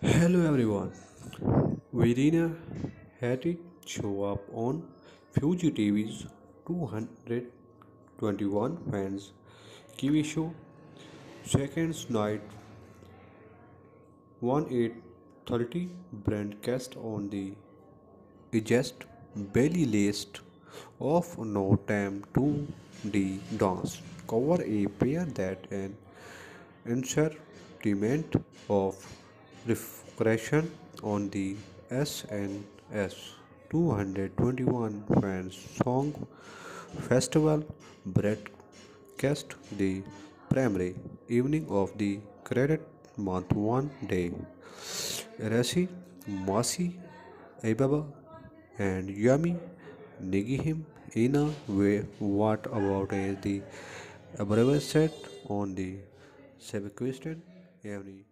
Hello everyone. Virina had it show up on Fuji TV's 221 fans TV show Seconds Night 1830 broadcast on the just belly list of No Time to the Dance cover a pair that an entertainment of reflection on the SNS 221 fans song festival broadcast the primary evening of the credit month one day. Rashi, Masi, Ababa, and Yami Nigihim in a way. What about the abbreviation on the Sebastian Avenue?